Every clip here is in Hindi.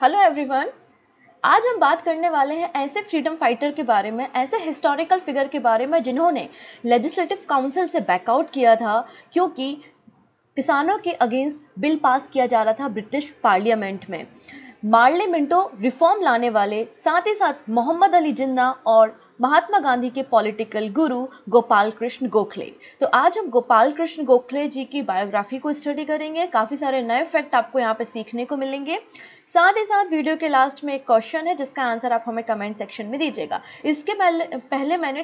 Hello everyone. आज हम बात करने वाले हैं ऐसे फ्रीडम फाइटर के बारे में, ऐसे हिस्टोरिकल फिगर के बारे में जिन्होंने लेजिस्लेटिव काउंसिल से बैकआउट किया था क्योंकि किसानों के अगेंस्ट बिल पास किया जा रहा था ब्रिटिश पार्लियामेंट में। मार्ले मिंटो रिफॉर्म लाने वाले, साथ ही साथ मोहम्मद अली जिन्ना और महात्मा गांधी के पॉलिटिकल गुरु गोपाल कृष्ण गोखले। तो आज हम गोपाल कृष्ण गोखले जी की बायोग्राफी को स्टडी करेंगे। काफ़ी सारे नए फैक्ट आपको यहाँ पे सीखने को मिलेंगे। साथ ही साथ वीडियो के लास्ट में एक क्वेश्चन है जिसका आंसर आप हमें कमेंट सेक्शन में दीजिएगा। इसके पहले मैंने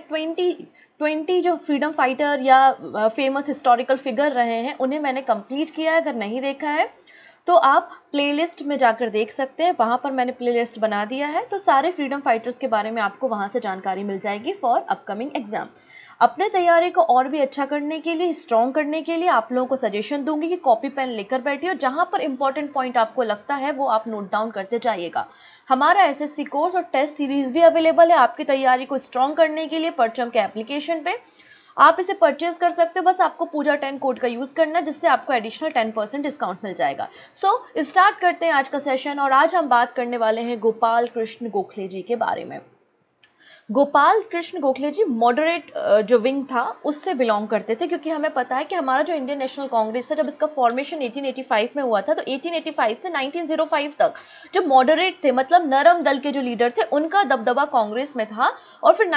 20 जो फ्रीडम फाइटर या फेमस हिस्टोरिकल फिगर रहे हैं उन्हें मैंने कंप्लीट किया है। अगर नहीं देखा है तो आप प्लेलिस्ट में जाकर देख सकते हैं, वहाँ पर मैंने प्लेलिस्ट बना दिया है। तो सारे फ्रीडम फाइटर्स के बारे में आपको वहाँ से जानकारी मिल जाएगी फॉर अपकमिंग एग्जाम। अपने तैयारी को और भी अच्छा करने के लिए, स्ट्रॉन्ग करने के लिए आप लोगों को सजेशन दूंगी कि कॉपी पेन लेकर बैठिए और जहाँ पर इंपॉर्टेंट पॉइंट आपको लगता है वो आप नोट डाउन करते जाइएगा। हमारा एसएससी कोर्स और टेस्ट सीरीज भी अवेलेबल है आपकी तैयारी को स्ट्रॉन्ग करने के लिए परचम के एप्लीकेशन पे। आप इसे परचेज कर सकते हो, बस आपको पूजा 10 कोड का यूज़ करना है जिससे आपको एडिशनल 10% डिस्काउंट मिल जाएगा। सो स्टार्ट करते हैं आज का सेशन। और आज हम बात करने वाले हैं गोपाल कृष्ण गोखले जी के बारे में। गोपाल कृष्ण गोखले जी मॉडरेट जो विंग था उससे बिलोंग करते थे, क्योंकि हमें पता है कि हमारा जो इंडियन नेशनल कांग्रेस था जब इसका फॉर्मेशन 1885 में हुआ था तो 1885 से 1905 तक जो मॉडरेट थे, मतलब नरम दल के जो लीडर थे, उनका दबदबा कांग्रेस में था। और फिर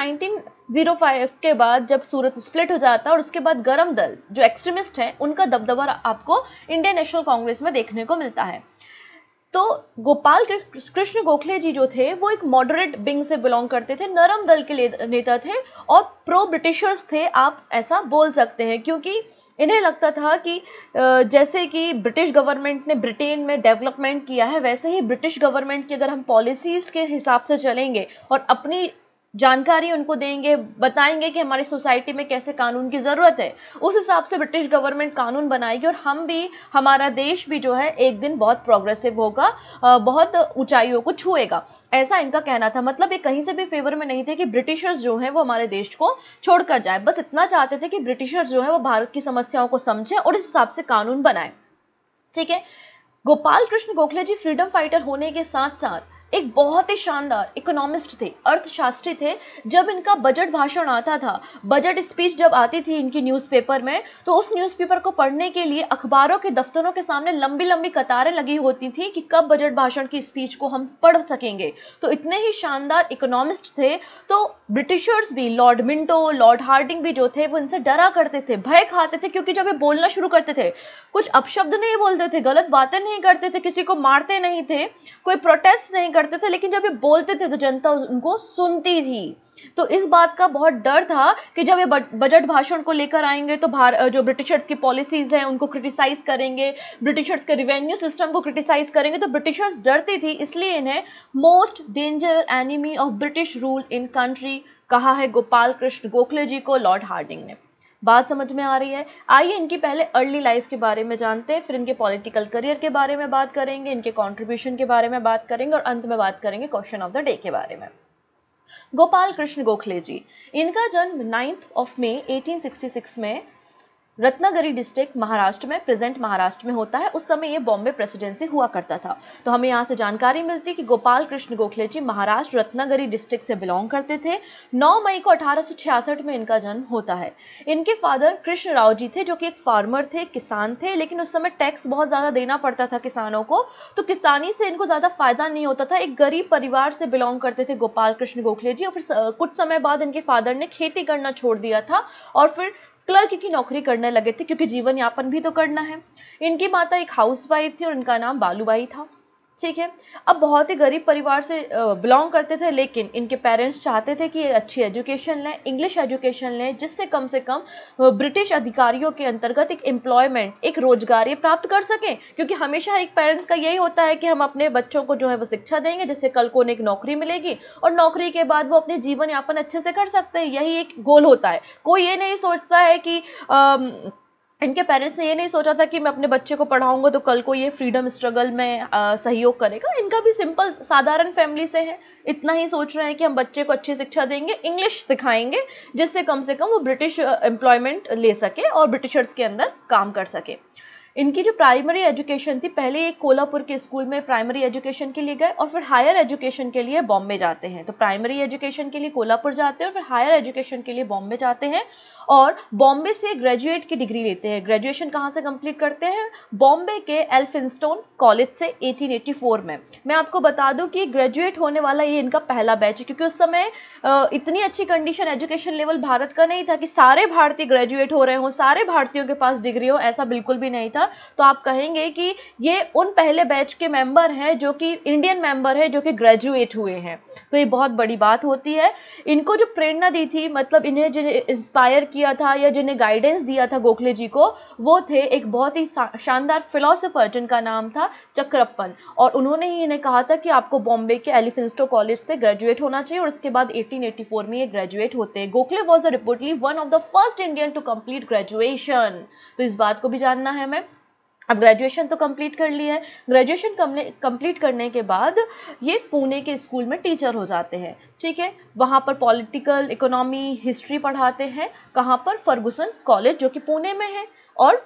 1905 के बाद जब सूरत स्प्लिट हो जाता और उसके बाद गरम दल जो एक्सट्रीमिस्ट हैं उनका दबदबा आपको इंडियन नेशनल कांग्रेस में देखने को मिलता है। तो गोपाल कृष्ण गोखले जी जो थे वो एक मॉडरेट विंग से बिलोंग करते थे, नरम दल के नेता थे और प्रो ब्रिटिशर्स थे, आप ऐसा बोल सकते हैं। क्योंकि इन्हें लगता था कि जैसे कि ब्रिटिश गवर्नमेंट ने ब्रिटेन में डेवलपमेंट किया है वैसे ही ब्रिटिश गवर्नमेंट की अगर हम पॉलिसीज़ के हिसाब से चलेंगे और अपनी जानकारी उनको देंगे, बताएंगे कि हमारी सोसाइटी में कैसे कानून की ज़रूरत है, उस हिसाब से ब्रिटिश गवर्नमेंट कानून बनाएगी और हम भी, हमारा देश भी जो है एक दिन बहुत प्रोग्रेसिव होगा, बहुत ऊंचाइयों को छुएगा, ऐसा इनका कहना था। मतलब ये कहीं से भी फेवर में नहीं थे कि ब्रिटिशर्स जो हैं वो हमारे देश को छोड़कर जाए, बस इतना चाहते थे कि ब्रिटिशर्स जो है वो भारत की समस्याओं को समझें और इस हिसाब से कानून बनाए। ठीक है। गोपाल कृष्ण गोखले जी फ्रीडम फाइटर होने के साथ साथ एक बहुत ही शानदार इकोनॉमिस्ट थे, अर्थशास्त्री थे। जब इनका बजट भाषण आता था, बजट स्पीच जब आती थी इनकी न्यूज़पेपर में, तो उस न्यूज़पेपर को पढ़ने के लिए अखबारों के दफ्तरों के सामने लंबी लंबी कतारें लगी होती थी कि कब बजट भाषण की स्पीच को हम पढ़ सकेंगे। तो इतने ही शानदार इकोनॉमिस्ट थे। तो ब्रिटिशर्स भी, लॉर्ड मिंटो, लॉर्ड हार्डिंग भी जो थे वो इनसे डरा करते थे, भय खाते थे, क्योंकि जब ये बोलना शुरू करते थे कुछ अपशब्द नहीं बोलते थे, गलत बातें नहीं करते थे, किसी को मारते नहीं थे, कोई प्रोटेस्ट नहीं करते थे, लेकिन जब ये बोलते थे तो जनता उनको सुनती थी। तो इस बात का बहुत डर था कि जब ये बजट भाषण को लेकर आएंगे तो जो ब्रिटिशर्स की पॉलिसीज हैं उनको क्रिटिसाइज करेंगे, ब्रिटिशर्स के रिवेन्यू सिस्टम को क्रिटिसाइज करेंगे, तो ब्रिटिशर्स डरती थी। इसलिए इन्हें most danger enemy of British rule in country कहा है गोपाल कृष्ण गोखले जी को लॉर्ड हार्डिंग ने। बात समझ में आ रही है? आइए इनकी पहले अर्ली लाइफ के बारे में जानते हैं, फिर इनके पॉलिटिकल करियर के बारे में बात करेंगे, इनके कंट्रीब्यूशन के बारे में बात करेंगे और अंत में बात करेंगे क्वेश्चन ऑफ द डे के बारे में। गोपाल कृष्ण गोखले जी, इनका जन्म 9 मई 1866 में रत्नागिरी डिस्ट्रिक्ट महाराष्ट्र में, प्रेजेंट महाराष्ट्र में होता है। उस समय ये बॉम्बे प्रेसिडेंसी हुआ करता था। तो हमें यहाँ से जानकारी मिलती है कि गोपाल कृष्ण गोखले जी महाराष्ट्र रत्नागिरी डिस्ट्रिक्ट से बिलोंग करते थे। 9 मई को 1866 में इनका जन्म होता है। इनके फादर कृष्ण राव जी थे जो कि एक फार्मर थे, किसान थे, लेकिन उस समय टैक्स बहुत ज़्यादा देना पड़ता था किसानों को, तो किसानी से इनको ज़्यादा फायदा नहीं होता था। एक गरीब परिवार से बिलोंग करते थे गोपाल कृष्ण गोखले जी। और फिर कुछ समय बाद इनके फादर ने खेती करना छोड़ दिया था और फिर क्लर्क की नौकरी करने लगे थे, क्योंकि जीवन यापन भी तो करना है। इनकी माता एक हाउसवाइफ थी और इनका नाम बालूबाई था। ठीक है। अब बहुत ही गरीब परिवार से बिलोंग करते थे, लेकिन इनके पेरेंट्स चाहते थे कि ये अच्छी एजुकेशन लें, इंग्लिश एजुकेशन लें, जिससे कम से कम ब्रिटिश अधिकारियों के अंतर्गत एक एम्प्लॉयमेंट, एक रोजगार ये प्राप्त कर सकें। क्योंकि हमेशा एक पेरेंट्स का यही होता है कि हम अपने बच्चों को जो है वो शिक्षा देंगे जिससे कल को उन्हें एक नौकरी मिलेगी और नौकरी के बाद वो अपने जीवन यापन अच्छे से कर सकते हैं। यही एक गोल होता है। कोई ये नहीं सोचता है कि इनके पेरेंट्स ने ये नहीं सोचा था कि मैं अपने बच्चे को पढ़ाऊंगा तो कल को ये फ्रीडम स्ट्रगल में सहयोग करेगा। इनका भी सिंपल साधारण फैमिली से है, इतना ही सोच रहे हैं कि हम बच्चे को अच्छी शिक्षा देंगे, इंग्लिश सिखाएंगे, जिससे कम से कम वो ब्रिटिश एम्प्लॉयमेंट ले सके और ब्रिटिशर्स के अंदर काम कर सके। इनकी जो प्राइमरी एजुकेशन थी, पहले एक कोल्हापुर के स्कूल में प्राइमरी एजुकेशन के लिए गए और फिर हायर एजुकेशन के लिए बॉम्बे जाते हैं। तो प्राइमरी एजुकेशन के लिए कोल्हापुर जाते हैं और फिर हायर एजुकेशन के लिए बॉम्बे जाते हैं और बॉम्बे से ग्रेजुएट की डिग्री लेते हैं। ग्रेजुएशन कहाँ से कंप्लीट करते हैं? बॉम्बे के एल्फिंस्टन कॉलेज से 1884 में। मैं आपको बता दूं कि ग्रेजुएट होने वाला ये इनका पहला बैच है, क्योंकि उस समय इतनी अच्छी कंडीशन एजुकेशन लेवल भारत का नहीं था कि सारे भारतीय ग्रेजुएट हो रहे हों, सारे भारतीयों के पास डिग्री हो, ऐसा बिल्कुल भी नहीं था। तो आप कहेंगे कि ये उन पहले बैच के मेंबर हैं जो कि इंडियन मेंबर है जो कि ग्रेजुएट हुए हैं। तो ये बहुत बड़ी बात होती है। इनको जो प्रेरणा दी थी, मतलब इन्हें जिन्हें इंस्पायर किया था या जिन्हें गाइडेंस दिया था गोखले जी को, वो थे एक बहुत ही शानदार फिलोसोफर जिनका नाम था चक्रप्पन। और उन्होंने ही इन्हें कहा था कि आपको बॉम्बे के एलिफिंस्टो कॉलेज से ग्रेजुएट होना चाहिए और उसके बाद 1884 में ये ग्रेजुएट होते हैं। Gokhale was reportedly one of the first Indian to complete graduation. तो इस बात को भी जानना है हमें। अब ग्रेजुएशन तो कंप्लीट कर ली है। ग्रेजुएशन कंप्लीट करने के बाद ये पुणे के स्कूल में टीचर हो जाते हैं, ठीक है। वहाँ पर पॉलिटिकल, इकोनॉमी, हिस्ट्री पढ़ाते हैं। कहाँ पर? फर्गुसन कॉलेज जो कि पुणे में है, और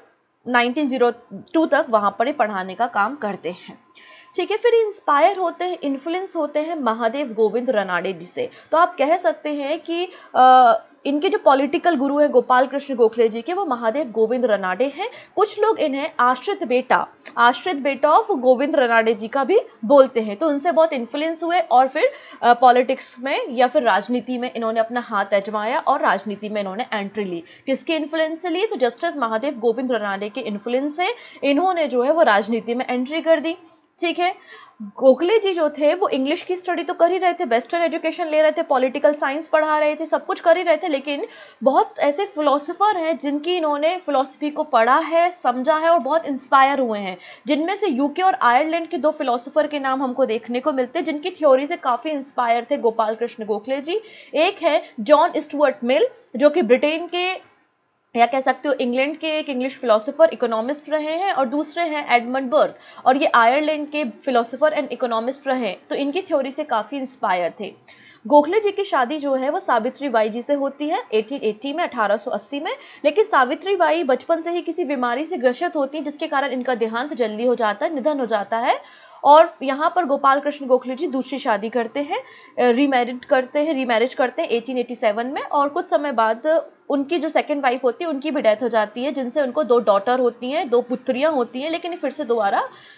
1902 तक वहाँ पर पढ़ाने का काम करते हैं, ठीक है। फिर इंस्पायर होते हैं, इन्फ्लुएंस होते हैं महादेव गोविंद रनाडे जी से। तो आप कह सकते हैं कि इनके जो पॉलिटिकल गुरु हैं गोपाल कृष्ण गोखले जी के, वो महादेव गोविंद रनाडे हैं। कुछ लोग इन्हें आश्रित बेटा ऑफ गोविंद रनाडे जी का भी बोलते हैं। तो उनसे बहुत इन्फ्लुएंस हुए और फिर पॉलिटिक्स में या फिर राजनीति में इन्होंने अपना हाथ आजमाया और राजनीति में इन्होंने एंट्री ली। किसके इन्फ्लुएंस से ली? तो जस्टिस महादेव गोविंद रनाडे के इन्फ्लुएंस से इन्होंने जो है वो राजनीति में एंट्री कर दी, ठीक है। गोखले जी जो थे वो इंग्लिश की स्टडी तो कर ही रहे थे, वेस्टर्न एजुकेशन ले रहे थे, पॉलिटिकल साइंस पढ़ा रहे थे, सब कुछ कर ही रहे थे, लेकिन बहुत ऐसे फिलोसोफर हैं जिनकी इन्होंने फिलोसफी को पढ़ा है, समझा है और बहुत इंस्पायर हुए हैं। जिनमें से यूके और आयरलैंड के 2 फिलोसोफर के नाम हमको देखने को मिलते हैं जिनकी थ्योरी से काफ़ी इंस्पायर थे गोपाल कृष्ण गोखले जी। एक है जॉन स्टुअर्ट मिल, जो कि ब्रिटेन के या कह सकते हो इंग्लैंड के एक इंग्लिश फिलोसोफर इकोनॉमिस्ट रहे हैं, और दूसरे हैं एडमंड बर्ग, और ये आयरलैंड के फिलोसोफर एंड इकोनॉमिस्ट रहे हैं। तो इनकी थ्योरी से काफ़ी इंस्पायर थे। गोखले जी की शादी जो है वो सावित्री बाई जी से होती है 1880 में, 1880 में। लेकिन सावित्री बाई बचपन से ही किसी बीमारी से ग्रसित होती हैं जिसके कारण इनका देहांत जल्दी हो जाता है, निधन हो जाता है। और यहाँ पर गोपाल कृष्ण गोखले जी दूसरी शादी करते हैं, रीमैरिज करते हैं 1887 में, और कुछ समय बाद उनकी जो सेकंड वाइफ होती है उनकी भी डेथ हो जाती है, जिनसे उनको 2 डॉटर होती हैं, 2 पुत्रियां होती हैं, लेकिन फिर से दोबारा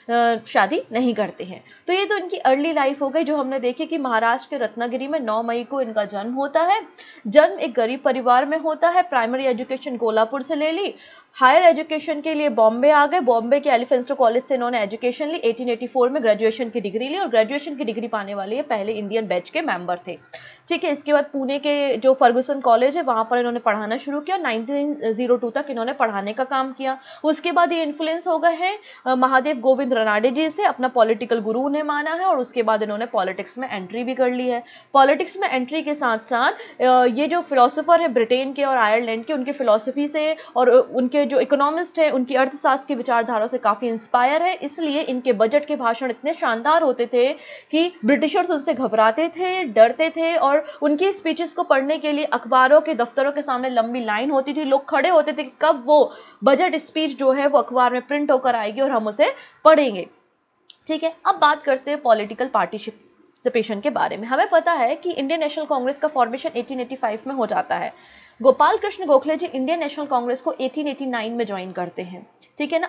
शादी नहीं करते हैं। तो ये तो इनकी अर्ली लाइफ हो गई, जो हमने देखी कि महाराष्ट्र के रत्नागिरी में 9 मई को इनका जन्म होता है। जन्म एक गरीब परिवार में होता है। प्राइमरी एजुकेशन कोल्हापुर से ले ली, हायर एजुकेशन के लिए बॉम्बे आ गए। बॉम्बे के एलिफिंस्टो कॉलेज से इन्होंने एजुकेशन ली, 1884 में ग्रेजुएशन की डिग्री ली, और ग्रेजुएशन की डिग्री पाने वाले ये पहले इंडियन बैच के मेंबर थे, ठीक है। इसके बाद पुणे के जो फर्गुसन कॉलेज है वहाँ पर इन्होंने पढ़ाना शुरू किया। 1902 तक इन्होंने पढ़ाने का काम किया। उसके बाद ये इन्फ्लुएंस हो गए हैं महादेव गोविंद रनाडे जी से, अपना पॉलिटिकल गुरु उन्हें माना है, और उसके बाद इन्होंने पॉलिटिक्स में एंट्री भी कर ली है। पॉलिटिक्स में एंट्री के साथ साथ ये जो फिलोसोफर है ब्रिटेन के और आयरलैंड के, उनके फिलोसफी से और उनके जो इकोनॉमिस्ट हैं उनकी अर्थशास्त्र की विचारधारा से काफ़ी इंस्पायर है। इसलिए इनके बजट के भाषण इतने शानदार होते थे कि ब्रिटिशर्स उनसे घबराते थे, डरते थे, और उनकी स्पीचेस को पढ़ने के लिए अखबारों के दफ्तरों के सामने लंबी लाइन होती थी। लोग खड़े होते थे कि कब वो बजट स्पीच जो है वो अखबार में प्रिंट होकर आएगी और हम उसे पढ़ेंगे, ठीक है। अब बात करते हैं पॉलिटिकल पार्टिसिपेशन के बारे में। हमें पता है कि इंडियन नेशनल कांग्रेस का फॉर्मेशन 1885 में हो जाता है। Gopal Krishna Gokhale ji Indian National Congress को 1889 में ज्वाइन करते हैं, ठीक है ना।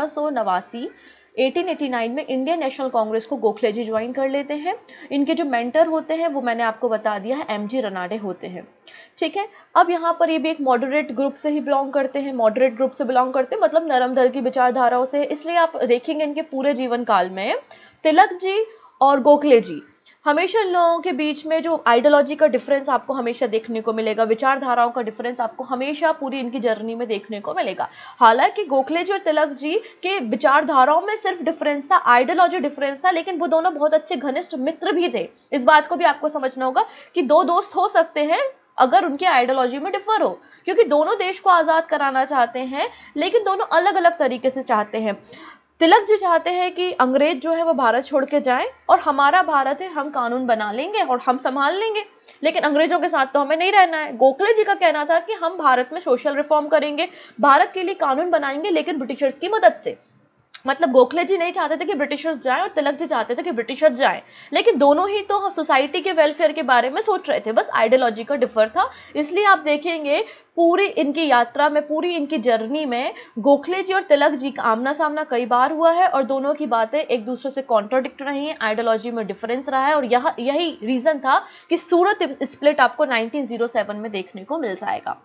1889 में इंडियन नेशनल कांग्रेस को गोखले जी ज्वाइन कर लेते हैं। इनके जो मेंटर होते हैं वो मैंने आपको बता दिया है, एमजी रनाडे होते हैं, ठीक है। अब यहाँ पर ये भी एक मॉडरेट ग्रुप से ही बिलोंग करते हैं, मतलब नरम दल की विचारधाराओं से। इसलिए आप देखेंगे इनके पूरे जीवन काल में तिलक जी और गोखले जी हमेशा इन लोगों के बीच में जो आइडियोलॉजी का डिफरेंस आपको हमेशा देखने को मिलेगा, विचारधाराओं का डिफरेंस आपको हमेशा पूरी इनकी जर्नी में देखने को मिलेगा। हालांकि गोखले जी और तिलक जी के विचारधाराओं में सिर्फ डिफरेंस था, आइडियोलॉजी डिफरेंस था, लेकिन वो दोनों बहुत अच्छे घनिष्ठ मित्र भी थे। इस बात को भी आपको समझना होगा कि 2 दोस्त हो सकते हैं अगर उनकी आइडियोलॉजी में डिफर हो, क्योंकि दोनों देश को आज़ाद कराना चाहते हैं, लेकिन दोनों अलग अलग तरीके से चाहते हैं। तिलक जी चाहते हैं कि अंग्रेज जो है वो भारत छोड़ के जाएं और हमारा भारत है, हम कानून बना लेंगे और हम संभाल लेंगे। लेकिन अंग्रेजों के साथ तो हमें नहीं रहना है। गोखले जी का कहना था कि हम भारत में सोशल रिफॉर्म करेंगे, भारत के लिए कानून बनाएंगे, लेकिन ब्रिटिशर्स की मदद से। मतलब गोखले जी नहीं चाहते थे कि ब्रिटिशर्स जाएं और तिलक जी चाहते थे कि ब्रिटिशर्स जाएं, लेकिन दोनों ही तो सोसाइटी के वेलफेयर के बारे में सोच रहे थे, बस आइडियोलॉजी का डिफर था। इसलिए आप देखेंगे पूरी इनकी यात्रा में, पूरी इनकी जर्नी में गोखले जी और तिलक जी का आमना सामना कई बार हुआ है और दोनों की बातें एक दूसरे से कॉन्ट्राडिक्ट रही हैं, आइडियोलॉजी में डिफरेंस रहा है और यही रीजन था कि सूरत स्प्लिट आपको 1907 में देखने को मिल जाएगा।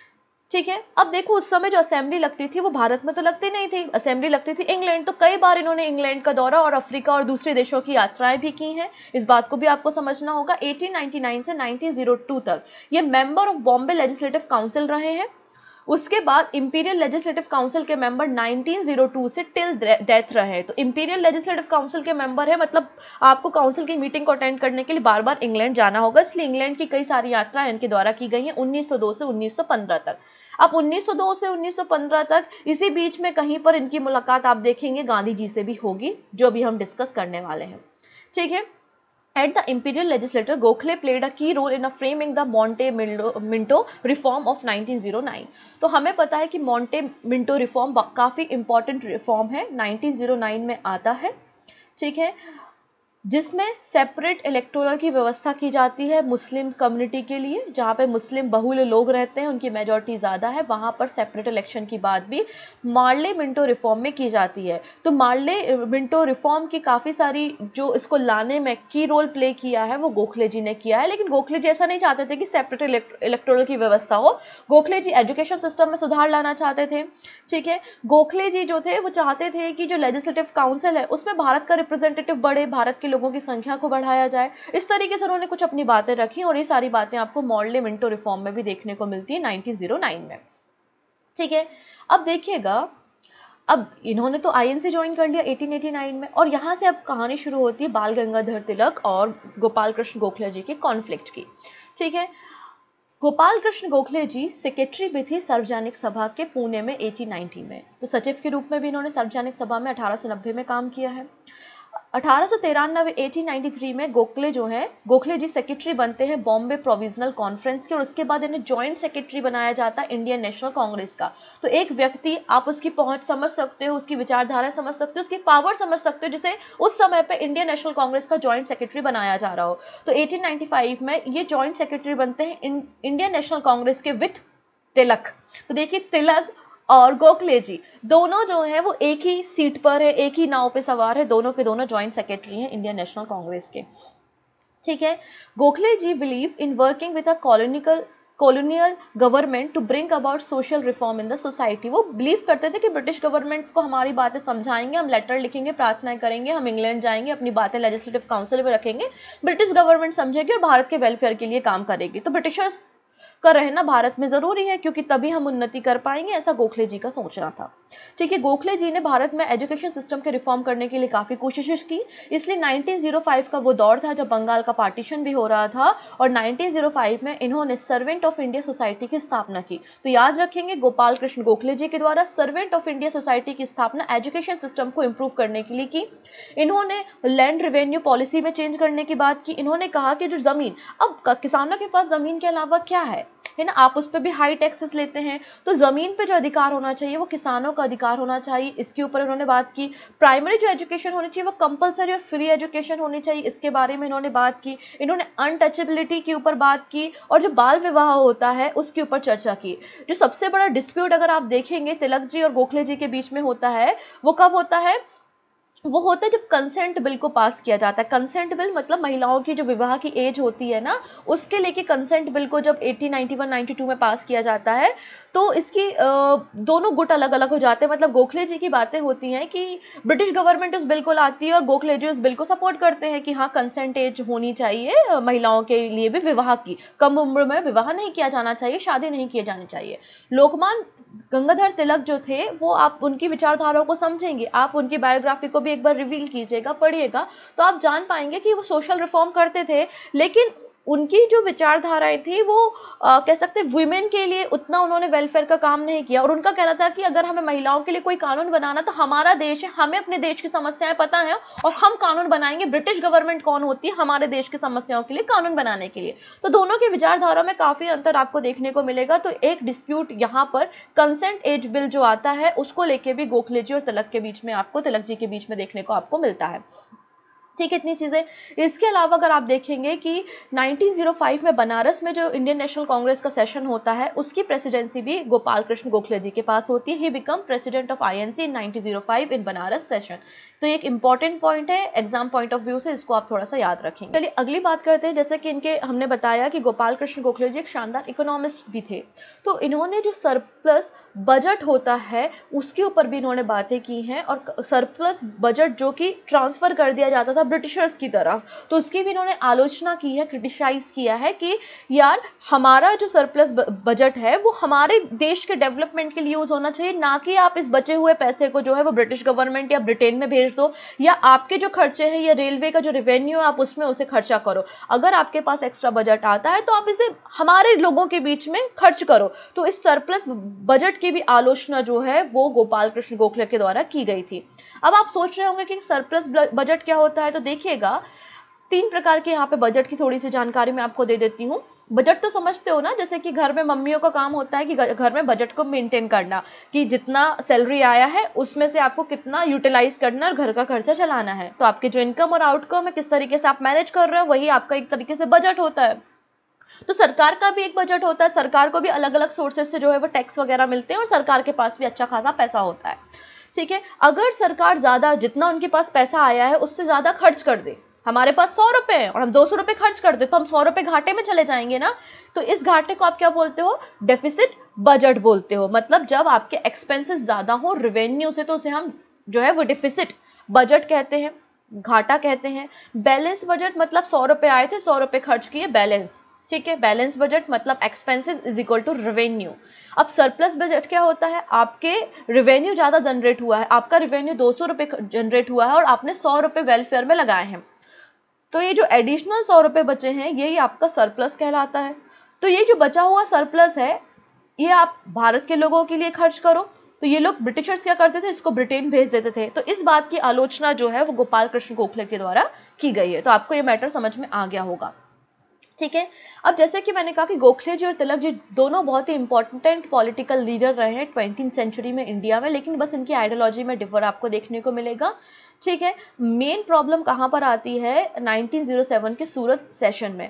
ठीक है, अब देखो उस समय जो असेंबली लगती थी वो भारत में तो लगती नहीं थी, असेंबली लगती थी इंग्लैंड, तो कई बार इन्होंने इंग्लैंड का दौरा और अफ्रीका और दूसरे देशों की यात्राएं भी की हैं। इस बात को भी आपको समझना होगा। 1899 से 1902 तक ये member of Bombay legislative council रहे हैं। उसके बाद इंपीरियल लेजिस्लेटिव काउंसिल के मेंबर 1902 से टिल डेथ रहे। तो इंपीरियल लेजिस्लेटिव काउंसिल के मेंबर है, मतलब आपको काउंसिल की मीटिंग को अटेंड करने के लिए बार बार इंग्लैंड जाना होगा, इसलिए इंग्लैंड की कई सारी यात्राएं इनके द्वारा की गई हैं 1902 से 1915 तक। अब 1902 से 1915 तक इसी बीच में कहीं पर इनकी मुलाकात आप देखेंगे गांधी जी से भी होगी, जो भी हम डिस्कस करने वाले हैं। ठीक है, At the imperial legislature, Gokhale played a key role in framing the Monte Minto reform of 1909. तो हमें पता है कि मॉन्टे मिंटो रिफॉर्म काफ़ी इंपॉर्टेंट रिफॉर्म है, 1909 में आता है। ठीक है, जिसमें सेपरेट इलेक्टोरल की व्यवस्था की जाती है मुस्लिम कम्युनिटी के लिए, जहाँ पे मुस्लिम बहुल लोग रहते हैं, उनकी मेजॉरिटी ज़्यादा है, वहाँ पर सेपरेट इलेक्शन की बात भी मार्ले मिंटो रिफॉर्म में की जाती है। तो मार्ले मिंटो रिफॉर्म की काफ़ी सारी जो इसको लाने में की रोल प्ले किया है वो गोखले जी ने किया है, लेकिन गोखले जी ऐसा नहीं चाहते थे कि सेपरेट इलेक्टोरल की व्यवस्था हो। गोखले जी एजुकेशन सिस्टम में सुधार लाना चाहते थे। ठीक है, गोखले जी जो थे वो चाहते थे कि जो लेजिस्लेटिव काउंसिल है उसमें भारत का रिप्रेजेंटेटिव बढ़े, भारत के लोगों की संख्या को बढ़ाया जाए। इस तरीके से उन्होंने कुछ अपनी बातें रखी और ये सारी बातें आपको मॉर्ले मिंटो रिफॉर्म में भी देखने को मिलती है 1909 में। ठीक है, अब देखिएगा, अब इन्होंने तो आईएनसी ज्वाइन कर लिया 1889 में और यहाँ से अब कहानी शुरू होती है बाल गंगाधर तिलक और गोपाल कृष्ण गोखले जी के कॉन्फ्लिक्ट की। ठीक है, गोपाल कृष्ण गोखले जी सेक्रेटरी भी थे सार्वजनिक सभा के पुणे में 1890 में, तो सचिव के रूप में भी इन्होंने सार्वजनिक सभा में 1890 में काम किया है। 1893 1893 में गोखले जी सेक्रेटरी बनते हैं बॉम्बे प्रोविजनल कॉन्फ्रेंस के और उसके बाद इन्हें जॉइंट सेक्रेटरी बनाया जाता है इंडियन नेशनल कांग्रेस का। तो एक व्यक्ति, आप उसकी पहुंच समझ सकते हो, उसकी विचारधारा समझ सकते हो, उसकी पावर समझ सकते हो, जिसे उस समय पे इंडियन नेशनल कांग्रेस का जॉइंट सेक्रेटरी बनाया जा रहा हो। तो 1895 में ये जॉइंट सेक्रेटरी बनते हैं इंडियन नेशनल कांग्रेस के विथ तिलक। तो देखिए, तिलक और गोखले जी दोनों जो है वो एक ही सीट पर है, एक ही नाव पे सवार है, दोनों के दोनों जॉइंट सेक्रेटरी हैं इंडियन नेशनल कांग्रेस के। ठीक है, Gokhale ji believe in working with a colonial government to bring about social reform in the society. वो बिलीव करते थे कि ब्रिटिश गवर्नमेंट को हमारी बातें समझाएंगे, हम लेटर लिखेंगे, प्रार्थनाएं करेंगे, हम इंग्लैंड जाएंगे, अपनी बातें लेजिस्लेटिव काउंसिल में रखेंगे, ब्रिटिश गवर्नमेंट समझेगी और भारत के वेलफेयर के लिए काम करेगी। तो ब्रिटिशर्स का रहना भारत में जरूरी है क्योंकि तभी हम उन्नति कर पाएंगे, ऐसा गोखले जी का सोचना था। ठीक है, गोखले जी ने भारत में एजुकेशन सिस्टम के रिफॉर्म करने के लिए काफी कोशिशें की, इसलिए 1905 का वो दौर था जब बंगाल का पार्टीशन भी हो रहा था और 1905 में इन्होंने सर्वेंट ऑफ इंडिया सोसाइटी की स्थापना की। तो याद रखेंगे, गोपाल कृष्ण गोखले जी के द्वारा सर्वेंट ऑफ इंडिया सोसाइटी की स्थापना एजुकेशन सिस्टम को इंप्रूव करने के लिए की। इन्होंने लैंड रेवेन्यू पॉलिसी में चेंज करने की बात की। इन्होंने कहा कि जो जमीन, अब किसानों के पास जमीन के अलावा क्या है ना, आप उस पर भी हाई टैक्सेस लेते हैं, तो जमीन पे जो अधिकार होना चाहिए वो किसानों का अधिकार होना चाहिए, इसके ऊपर उन्होंने बात की। प्राइमरी जो एजुकेशन होनी चाहिए वो कंपलसरी और फ्री एजुकेशन होनी चाहिए, इसके बारे में इन्होंने बात की। इन्होंने अनटचेबिलिटी के ऊपर बात की और जो बाल विवाह होता है उसके ऊपर चर्चा की। जो सबसे बड़ा डिस्प्यूट अगर आप देखेंगे तिलक जी और गोखले जी के बीच में होता है, वो कब होता है? वो होता है जब कंसेंट बिल को पास किया जाता है। कंसेंट बिल मतलब महिलाओं की जो विवाह की एज होती है ना, उसके लेके कंसेंट बिल को जब 1891-92 में पास किया जाता है तो इसकी दोनों गुट अलग अलग हो जाते हैं। मतलब गोखले जी की बातें होती हैं कि ब्रिटिश गवर्नमेंट उस बिल को लाती है और गोखले जी उस बिल को सपोर्ट करते हैं कि हाँ, कंसेंट एज होनी चाहिए महिलाओं के लिए भी, विवाह की कम उम्र में विवाह नहीं किया जाना चाहिए, शादी नहीं किए जानी चाहिए। लोकमान्य गंगाधर तिलक जो थे वो, आप उनकी विचारधाराओं को समझेंगे, आप उनकी बायोग्राफी को भी एक बार रिवील कीजिएगा, पढ़िएगा, तो आप जान पाएंगे कि वो सोशल रिफॉर्म करते थे, लेकिन उनकी जो विचारधाराएं थी वो कह सकते हैं वुमेन के लिए उतना उन्होंने वेलफेयर का काम नहीं किया। और उनका कहना था कि अगर हमें महिलाओं के लिए कोई कानून बनाना तो हमारा देश है, हमें अपने देश की समस्याएं पता है और हम कानून बनाएंगे। ब्रिटिश गवर्नमेंट कौन होती है हमारे देश की समस्याओं के लिए कानून बनाने के लिए। तो दोनों की विचारधारा में काफी अंतर आपको देखने को मिलेगा। तो एक डिस्प्यूट यहाँ पर कंसेंट एज बिल जो आता है उसको लेके भी गोखले जी और तिलक के बीच में, आपको तिलक जी के बीच में देखने को आपको मिलता है। ठीक है, इतनी चीज़ें। इसके अलावा अगर आप देखेंगे कि 1905 में बनारस में जो इंडियन नेशनल कांग्रेस का सेशन होता है उसकी प्रेसिडेंसी भी गोपाल कृष्ण गोखले जी के पास होती है। He become president of INC in 1905 in Banaras session. तो एक इंपॉर्टेंट पॉइंट है एग्जाम पॉइंट ऑफ व्यू से, इसको आप थोड़ा सा याद रखेंगे। चलिए अगली बात करते हैं। जैसे कि इनके हमने बताया कि गोपाल कृष्ण गोखले जी एक शानदार इकोनॉमिस्ट भी थे, तो इन्होंने जो सरप्लस बजट होता है उसके ऊपर भी इन्होंने बातें की हैं। और सरप्लस बजट जो कि ट्रांसफर कर दिया जाता था ब्रिटिशर्स की तरफ, तो उसकी भी इन्होंने आलोचना की है, क्रिटिसाइज किया है कि यार हमारा जो सरप्लस बजट है वो हमारे देश के डेवलपमेंट के लिए यूज होना चाहिए, ना कि आप इस बचे हुए पैसे को जो है वो ब्रिटिश गवर्नमेंट या ब्रिटेन में भेज दो, या आपके जो खर्चे हैं या रेलवे का जो रेवेन्यू है आप उसमें उसे खर्चा करो। अगर आपके पास एक्स्ट्रा बजट आता है तो आप इसे हमारे लोगों के बीच में खर्च करो। तो इस सरप्लस बजट की भी आलोचना जो है वो गोपाल कृष्ण गोखले के द्वारा की गई थी। अब आप सोच रहे होंगे कि सरप्लस बजट क्या होता है, तो देखिएगा 3 प्रकार के यहाँ पे बजट की थोड़ी सी जानकारी मैं आपको दे देती हूँ। बजट तो समझते हो ना, जैसे कि घर में मम्मियों का काम होता है कि घर में बजट को मेंटेन करना, कि जितना सैलरी आया है उसमें से आपको कितना यूटिलाइज करना और घर का खर्चा चलाना है। तो आपके जो इनकम और आउटकम है किस तरीके से आप मैनेज कर रहे हो वही आपका एक तरीके से बजट होता है। तो सरकार का भी एक बजट होता है, सरकार को भी अलग अलग सोर्सेज से जो है वो टैक्स वगैरह मिलते हैं और सरकार के पास भी अच्छा खासा पैसा होता है। ठीक है, अगर सरकार ज्यादा जितना उनके पास पैसा आया है उससे ज्यादा खर्च कर दे, हमारे पास 100 रुपए हैं और हम 200 रुपए खर्च कर दे, तो हम 100 रुपए घाटे में चले जाएंगे ना। तो इस घाटे को आप क्या बोलते हो, डेफिसिट बजट बोलते हो। मतलब जब आपके एक्सपेंसेस ज्यादा हो रेवेन्यू से तो उसे हम जो है वो डेफिसिट बजट कहते हैं, घाटा कहते हैं। बैलेंस बजट मतलब 100 रुपए आए थे 100 रुपए खर्च किए, बैलेंस। ठीक है, बैलेंस बजट मतलब expenses is equal to revenue. अब सरप्लस बजट क्या होता है, आपके रेवेन्यू ज्यादा जनरेट हुआ है, आपका रेवेन्यू 200 रुपए जनरेट हुआ है और आपने 100 रुपए वेलफेयर में लगाए हैं, तो ये जो एडिशनल 100 रुपए बचे हैं यही आपका सरप्लस कहलाता है। तो ये जो बचा हुआ सरप्लस है ये आप भारत के लोगों के लिए खर्च करो। तो ये लोग ब्रिटिशर्स क्या करते थे, इसको ब्रिटेन भेज देते थे। तो इस बात की आलोचना जो है वो गोपाल कृष्ण गोखले के द्वारा की गई है। तो आपको ये मैटर समझ में आ गया होगा। ठीक है, अब जैसे कि मैंने कहा कि गोखले जी और तिलक जी दोनों बहुत ही इंपॉर्टेंट पॉलिटिकल लीडर रहे हैं 20th सेंचुरी में इंडिया में, लेकिन बस इनकी आइडियोलॉजी में डिफर आपको देखने को मिलेगा। ठीक है, मेन प्रॉब्लम कहाँ पर आती है, 1907 के सूरत सेशन में।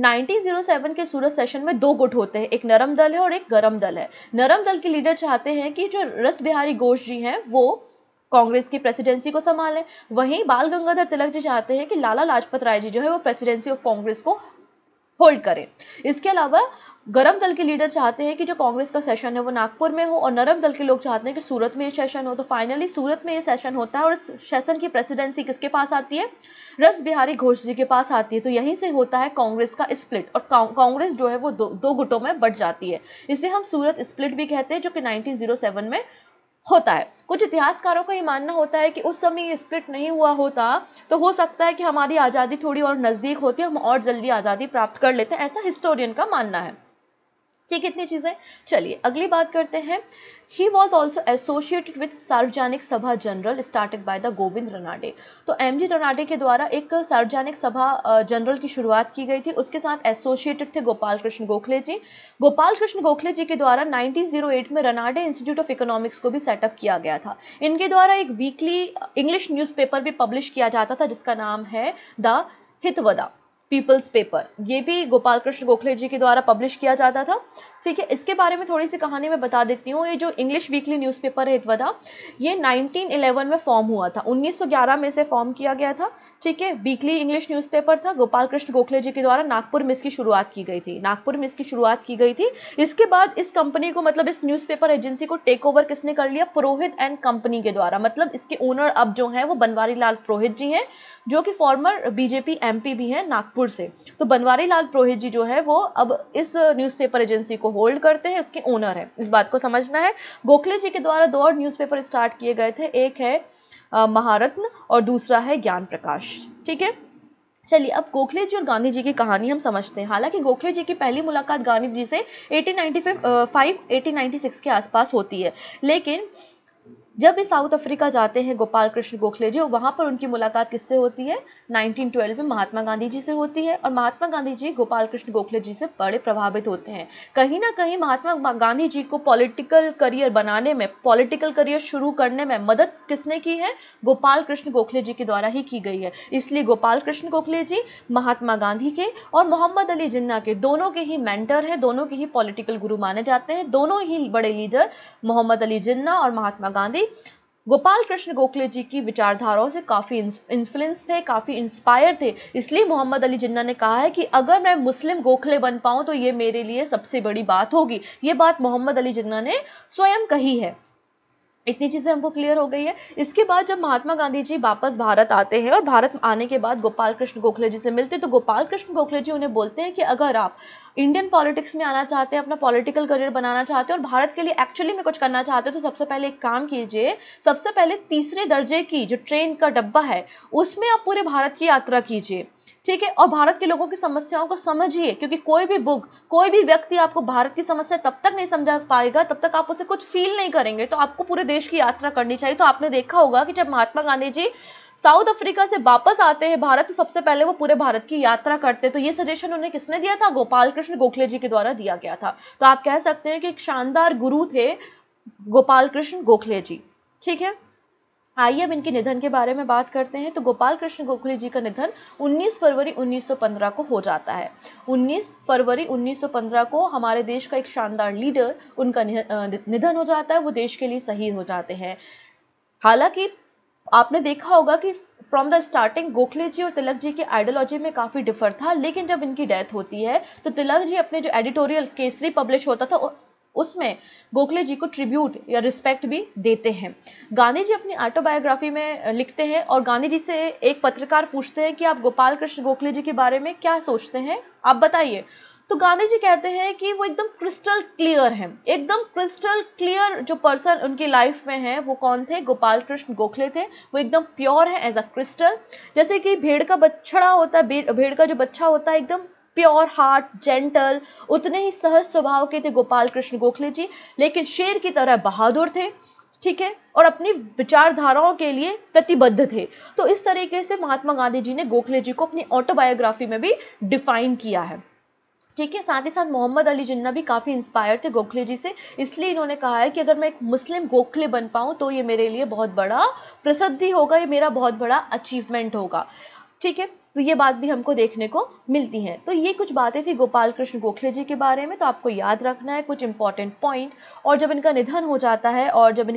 1907 के सूरत सेशन में 2 गुट होते हैं, एक नरम दल है और एक गरम दल है। नरम दल के लीडर चाहते हैं कि जो रस बिहारी घोष जी हैं वो कांग्रेस की प्रेसिडेंसी को संभालें, वहीं बाल गंगाधर तिलक जी चाहते हैं कि लाला लाजपत राय जी जो है वो प्रेसिडेंसी ऑफ कांग्रेस को होल्ड करें। इसके अलावा गरम दल के लीडर चाहते हैं कि जो कांग्रेस का सेशन है वो नागपुर में हो और नरम दल के लोग चाहते हैं कि सूरत में ये सेशन हो। तो फाइनली सूरत में ये सेशन होता है और इस सेशन की प्रेसिडेंसी किसके पास आती है, रस बिहारी घोष जी के पास आती है। तो यहीं से होता है कांग्रेस का स्प्लिट और कांग्रेस जो है वो दो गुटों में बढ़ जाती है। इसे हम सूरत स्प्लिट भी कहते हैं, जो कि 1907 में होता है। कुछ इतिहासकारों का ये मानना होता है कि उस समय ये स्प्लिट नहीं हुआ होता तो हो सकता है कि हमारी आज़ादी थोड़ी और नज़दीक होती, हम और जल्दी आज़ादी प्राप्त कर लेते हैं, ऐसा हिस्टोरियन का मानना है। ठीक, इतनी चीज़ें। चलिए अगली बात करते हैं। He was also associated with Sarvajanik Sabha general started by the Govind Ranade. तो एमजी रनाडे के द्वारा एक सार्वजनिक सभा जनरल की शुरुआत की गई थी, उसके साथ एसोसिएटेड थे गोपाल कृष्ण गोखले जी। गोपाल कृष्ण गोखले जी के द्वारा 1908 में रनाडे इंस्टीट्यूट ऑफ इकोनॉमिक्स को भी सेटअप किया गया था। इनके द्वारा एक वीकली इंग्लिश न्यूज़पेपर भी पब्लिश किया जाता था जिसका नाम है द हितवदा पीपल्स पेपर। ये भी गोपाल कृष्ण गोखले जी के द्वारा पब्लिश किया जाता था। ठीक है, इसके बारे में थोड़ी सी कहानी मैं बता देती हूँ। ये जो इंग्लिश वीकली न्यूज़पेपर है हितवदा, ये 1911 में फॉर्म हुआ था, 1911 में से फॉर्म किया गया था। ठीक है, वीकली इंग्लिश न्यूज़पेपर था। गोपाल कृष्ण गोखले जी के द्वारा नागपुर में इसकी शुरुआत की गई थी, नागपुर में इसकी शुरुआत की गई थी। इसके बाद इस कंपनी को, मतलब इस न्यूज़पेपर एजेंसी को टेक ओवर किसने कर लिया, पुरोहित एंड कंपनी के द्वारा। मतलब इसके ओनर अब जो है वो बनवारी लाल पुरोहित जी हैं, जो कि फॉर्मर बीजेपी एमपी भी हैं नागपुर से। तो बनवारी लाल पुरोहित जी जो है वो अब इस न्यूज़पेपर एजेंसी को होल्ड करते हैं, इसके ओनर है, इस बात को समझना है। गोखले जी के द्वारा 2 और न्यूज़पेपर स्टार्ट किए गए थे, एक है महारत्न और दूसरा है ज्ञान प्रकाश। ठीक है, चलिए अब गोखले जी और गांधी जी की कहानी हम समझते हैं। हालांकि गोखले जी की पहली मुलाकात गांधी जी से 1896 के आसपास होती है, लेकिन जब ये साउथ अफ्रीका जाते हैं गोपाल कृष्ण गोखले जी, वहां पर उनकी मुलाकात किससे होती है? 1912 में महात्मा गांधी जी से होती है। और महात्मा गांधी जी गोपाल कृष्ण गोखले जी से बड़े प्रभावित होते हैं। कहीं ना कहीं महात्मा गांधी जी को पॉलिटिकल करियर बनाने में, पॉलिटिकल करियर शुरू करने में मदद किसने की है? गोपाल कृष्ण गोखले जी के द्वारा ही की गई है। इसलिए गोपाल कृष्ण गोखले जी महात्मा गांधी के और मोहम्मद अली जिन्ना के दोनों के ही मेंटर हैं, दोनों के ही पॉलिटिकल गुरु माने जाते हैं। दोनों ही बड़े लीडर मोहम्मद अली जिन्ना और महात्मा गांधी गोपाल कृष्ण गोखले जी की विचारधाराओं से काफ़ी इन्फ्लुएंस थे, काफ़ी इंस्पायर थे। इसलिए मोहम्मद अली जिन्ना ने कहा है कि अगर मैं मुस्लिम गोखले बन पाऊँ तो ये मेरे लिए सबसे बड़ी बात होगी। ये बात मोहम्मद अली जिन्ना ने स्वयं कही है। इतनी चीज़ें हमको क्लियर हो गई है। इसके बाद जब महात्मा गांधी जी वापस भारत आते हैं और भारत आने के बाद गोपाल कृष्ण गोखले जी से मिलते हैं, तो गोपाल कृष्ण गोखले जी उन्हें बोलते हैं कि अगर आप इंडियन पॉलिटिक्स में आना चाहते हैं, अपना पॉलिटिकल करियर बनाना चाहते हैं और भारत के लिए एक्चुअली में कुछ करना चाहते हैं, तो सबसे पहले एक काम कीजिए, सबसे पहले तीसरे दर्जे की जो ट्रेन का डब्बा है उसमें आप पूरे भारत की यात्रा कीजिए, ठीक है, और भारत के लोगों की समस्याओं को समझिए। क्योंकि कोई भी बुक, कोई भी व्यक्ति आपको भारत की समस्या तब तक नहीं समझा पाएगा, तब तक आप उसे कुछ फील नहीं करेंगे। तो आपको पूरे देश की यात्रा करनी चाहिए। तो आपने देखा होगा कि जब महात्मा गांधी जी साउथ अफ्रीका से वापस आते हैं भारत, तो सबसे पहले वो पूरे भारत की यात्रा करते हैं। तो ये सजेशन उन्हें किसने दिया था? गोपाल कृष्ण गोखले जी के द्वारा दिया गया था। तो आप कह सकते हैं कि एक शानदार गुरु थे गोपाल कृष्ण गोखले जी, ठीक है। आइए अब इनके निधन के बारे में बात करते हैं। तो गोपाल कृष्ण गोखले जी का निधन 19 फरवरी 1915 को हो जाता है। 19 फरवरी 1915 को हमारे देश का एक शानदार लीडर, उनका निधन हो जाता है। वो देश के लिए शहीद हो जाते हैं। हालांकि आपने देखा होगा कि from the starting Gokhale ji और तिलक जी की आइडियोलॉजी में काफ़ी डिफर था, लेकिन जब इनकी डेथ होती है तो तिलक जी अपने जो एडिटोरियल केसरी पब्लिश होता था उसमें गोखले जी को ट्रिब्यूट या रिस्पेक्ट भी देते हैं। गांधी जी अपनी ऑटोबायोग्राफी में लिखते हैं और गांधी जी से एक पत्रकार पूछते हैं कि आप गोपाल कृष्ण गोखले जी के बारे में क्या सोचते हैं, आप बताइए। तो गांधी जी कहते हैं कि वो एकदम क्रिस्टल क्लियर हैं, एकदम क्रिस्टल क्लियर जो पर्सन उनकी लाइफ में है वो कौन थे? गोपाल कृष्ण गोखले थे। वो एकदम प्योर है एज अ क्रिस्टल। जैसे कि भेड़ का बछड़ा होता है, भेड़ का जो बच्चा होता है एकदम प्योर हार्ट, जेंटल, उतने ही सहज स्वभाव के थे गोपाल कृष्ण गोखले जी, लेकिन शेर की तरह बहादुर थे, ठीक है, और अपनी विचारधाराओं के लिए प्रतिबद्ध थे। तो इस तरीके से महात्मा गांधी जी ने गोखले जी को अपनी ऑटोबायोग्राफी में भी डिफाइन किया है, ठीक है। साथ ही साथ मोहम्मद अली जिन्ना भी काफ़ी इंस्पायर थे गोखले जी से। इसलिए इन्होंने कहा है कि अगर मैं एक मुस्लिम गोखले बन पाऊँ तो ये मेरे लिए बहुत बड़ा प्रसिद्धि होगा, ये मेरा बहुत बड़ा अचीवमेंट होगा, ठीक है। तो ये बात भी हमको देखने को मिलती है। तो ये कुछ बातें थी गोपाल कृष्ण गोखले जी के बारे में। तो आपको याद रखना है कुछ इंपॉर्टेंट पॉइंट। और जब इनका निधन हो जाता है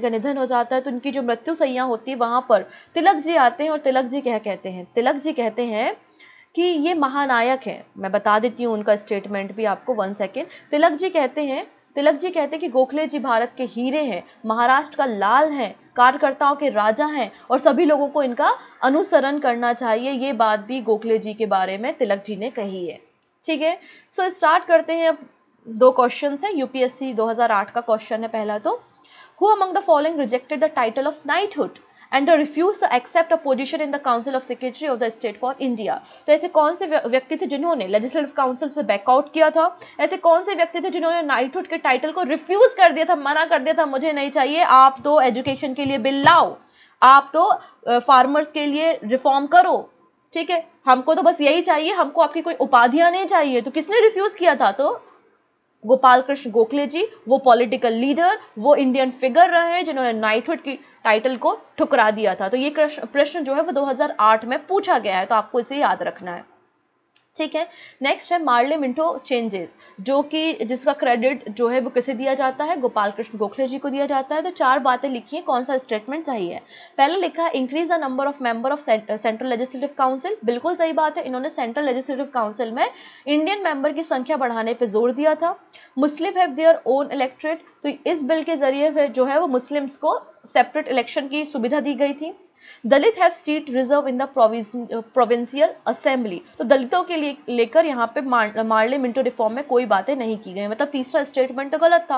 तो इनकी जो मृत्यु सैया होती है वहाँ पर तिलक जी आते हैं और तिलक जी क्या कहते हैं? तिलक जी कहते हैं कि ये महानायक है। मैं बता देती हूँ उनका स्टेटमेंट भी आपको, 1 सेकेंड। तिलक जी कहते हैं कि गोखले जी भारत के हीरे हैं, महाराष्ट्र का लाल हैं, कार्यकर्ताओं के राजा हैं और सभी लोगों को इनका अनुसरण करना चाहिए। ये बात भी गोखले जी के बारे में तिलक जी ने कही है, ठीक है। सो स्टार्ट करते हैं। अब 2 क्वेश्चन है, यूपीएससी 2008 का क्वेश्चन है पहला। तो who among the following rejected the title of knighthood and refuse the accept a position in the council of secretary of the state for India? तो ऐसे कौन से व्यक्ति थे जिन्होंने लेजिस्लेटिव काउंसिल से बैकआउट किया था? ऐसे कौन से व्यक्ति थे जिन्होंने नाइटहुड के टाइटल को रिफ्यूज कर दिया था, मना कर दिया था, मुझे नहीं चाहिए, आप तो एजुकेशन के लिए बिल लाओ, आप तो फार्मर्स के लिए रिफॉर्म करो, ठीक है, हमको तो बस यही चाहिए, हमको आपकी कोई उपाधियां नहीं चाहिए। तो किसने रिफ्यूज किया था? तो गोपाल कृष्ण गोखले जी, वो पॉलिटिकल लीडर, वो इंडियन फिगर रहे हैं जिन्होंने नाइटहुड की टाइटल को ठुकरा दिया था। तो ये प्रश्न जो है वो 2008 में पूछा गया है, तो आपको इसे याद रखना है, ठीक है। नेक्स्ट है मार्ले मिंटो चेंजेस, जो कि जिसका क्रेडिट जो है वो किसे दिया जाता है? गोपाल कृष्ण गोखले जी को दिया जाता है। तो 4 बातें लिखी हैं, कौन सा स्टेटमेंट सही है? पहला लिखा है increase the number of member of central legislative council, बिल्कुल सही बात है। इन्होंने सेंट्रल लेजिस्लेटिव काउंसिल में इंडियन मेंबर की संख्या बढ़ाने पर जोर दिया था। Muslim have their own electorate, तो इस बिल के जरिए जो है वो मुस्लिम्स को सेपरेट इलेक्शन की सुविधा दी गई थी। Dalit have seat reserve in the provincial assembly, तो दलितों के लिए लेकर यहाँ पे मार्ले मिंटो रिफॉर्म में कोई बातें नहीं की गई, मतलब तीसरा स्टेटमेंट तो गलत था।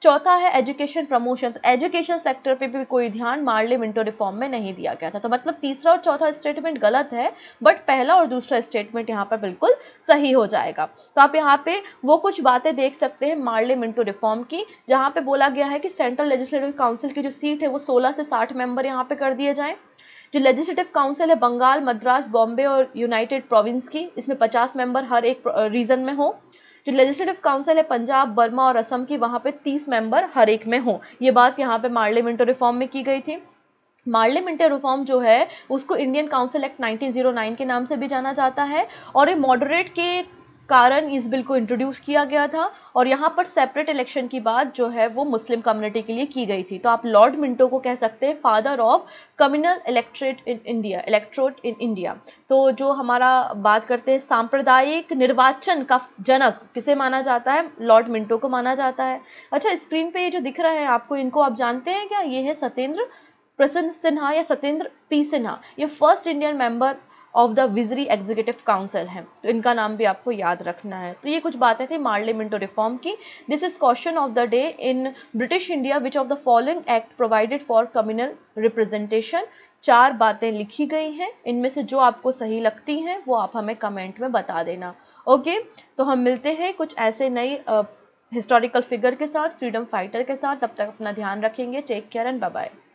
चौथा है एजुकेशन प्रमोशन, तो एजुकेशन सेक्टर पे भी कोई ध्यान मार्ले मिंटो रिफॉर्म में नहीं दिया गया था। तो मतलब तीसरा और चौथा स्टेटमेंट गलत है, बट पहला और दूसरा स्टेटमेंट यहाँ पर बिल्कुल सही हो जाएगा। तो आप यहाँ पे वो कुछ बातें देख सकते हैं मार्ले मिंटो रिफॉर्म की, जहाँ पे बोला गया है कि सेंट्रल लेजिस्लेटिव काउंसिल की जो सीट है वो 16 से 60 मेंबर यहाँ पे कर दिए जाएँ। जो लेजिस्लेटिव काउंसिल है बंगाल, मद्रास, बॉम्बे और यूनाइटेड प्रोविंस की, इसमें 50 मेंबर हर एक रीजन में हो। जो लेजिस्लेटिव काउंसिल है पंजाब, बर्मा और असम की, वहाँ पे 30 मेंबर हर एक में हो। ये बात यहाँ पे मार्ले मिंटो रिफॉर्म में की गई थी। मार्ले मिंटो रिफॉर्म जो है उसको इंडियन काउंसिल एक्ट 1909 के नाम से भी जाना जाता है, और ये मॉडरेट के कारण इस बिल को इंट्रोड्यूस किया गया था। और यहाँ पर सेपरेट इलेक्शन की बात जो है वो मुस्लिम कम्युनिटी के लिए की गई थी। तो आप लॉर्ड मिंटो को कह सकते हैं father of communal electorate in India. तो जो हमारा बात करते हैं सांप्रदायिक निर्वाचन का जनक किसे माना जाता है, लॉर्ड मिंटो को माना जाता है। अच्छा, स्क्रीन पे ये जो दिख रहा है आपको, इनको आप जानते हैं क्या? ये है सत्येंद्र प्रसन्न सिन्हा या सत्येंद्र पी सिन्हा। ये first Indian member of the advisory executive council है, तो इनका नाम भी आपको याद रखना है। तो ये कुछ बातें थी मार्ले मिंटो रिफॉर्म की। This is question of the day in British India, which of the following act provided for communal representation. 4 बातें लिखी गई हैं, इनमें से जो आपको सही लगती हैं वो आप हमें कमेंट में बता देना। ओके, तो हम मिलते हैं कुछ ऐसे नए हिस्टोरिकल फिगर के साथ, फ्रीडम फाइटर के साथ। तब तक अपना ध्यान रखेंगे। Take care and bye bye.